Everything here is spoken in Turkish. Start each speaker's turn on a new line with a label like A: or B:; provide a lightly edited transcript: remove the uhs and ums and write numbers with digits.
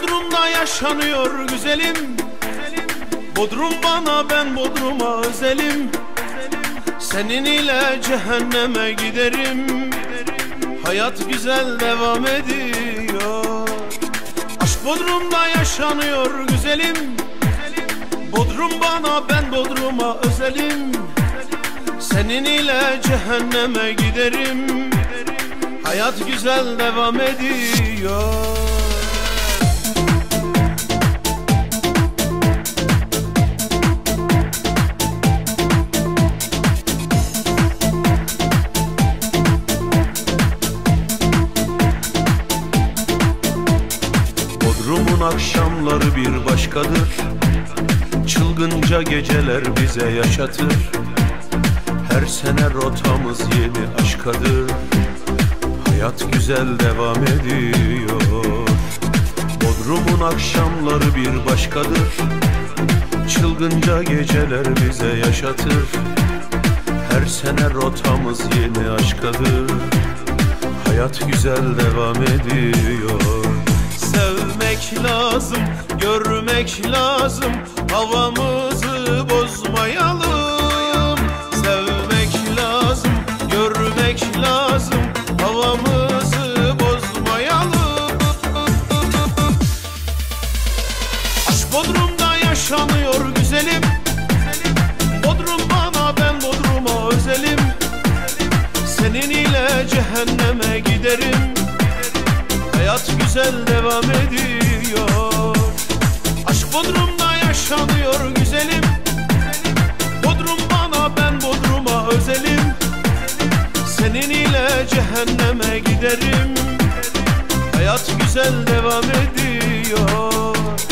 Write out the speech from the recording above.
A: Bodrum'da yaşanıyor güzelim. Bodrum bana, ben Bodrum'a özelim. Senin ile cehenneme giderim. Hayat güzel devam ediyor. Aşk Bodrum'da yaşanıyor güzelim. Bodrum bana, ben Bodrum'a özelim. Senin ile cehenneme giderim. Hayat güzel devam ediyor. Bodrum'un akşamları bir başkadır. Çılgınca geceler bize yaşatır. Her sene rotamız yeni aşkadır. Hayat güzel devam ediyor. Bodrum'un akşamları bir başkadır. Çılgınca geceler bize yaşatır. Her sene rotamız yeni aşkadır. Hayat güzel devam ediyor. Sevmek lazım, görmek lazım, havamızı bozmayalım. Sevmek lazım, görmek lazım, havamızı bozmayalım. Aşk Bodrum'da yaşanıyor güzelim. Bodrum bana, ben Bodrum'a özelim. Senin ile cehenneme giderim. Hayat güzel devam ediyor. Aşk Bodrum'da yaşanıyor güzelim. Bodrum bana, ben Bodrum'a özelim. Senin ile cehenneme giderim. Hayat güzel devam ediyor.